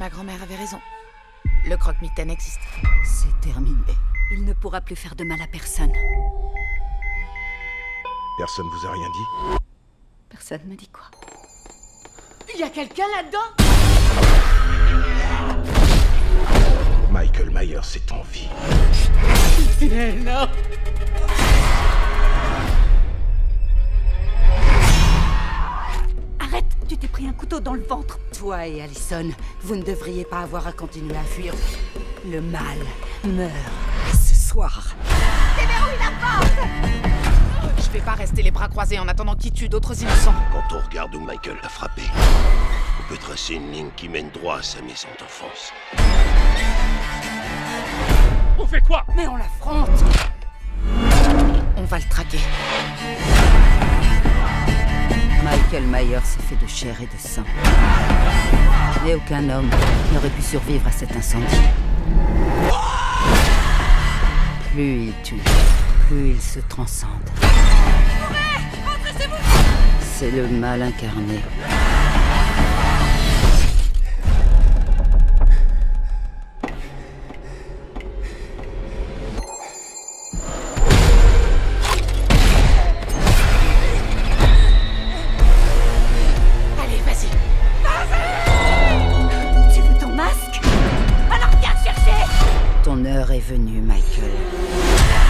ma grand-mère avait raison. Le croque-mitaine existe. C'est terminé. Il ne pourra plus faire de mal à personne. Personne vous a rien dit? Personne me dit quoi. Il y a quelqu'un là-dedans? Michael Myers est en vie. Non. Arrête! Tu t'es pris un couteau dans le ventre. Toi et Allison, vous ne devriez pas avoir à continuer à fuir. Le mal meurt ce soir. Je vais pas rester les bras croisés en attendant qu'il tue d'autres innocents. Quand on regarde où Michael l'a frappé, on peut tracer une ligne qui mène droit à sa maison d'enfance. On fait quoi? Mais on l'affronte! On va le traquer. Michael Myers est fait de chair et de sang. Et aucun homme n'aurait pu survivre à cet incendie. Plus il tue, plus il se transcende. C'est le mal incarné. Allez, vas-y. Tu veux ton masque? Alors viens le chercher! Ton heure est venue, Michael.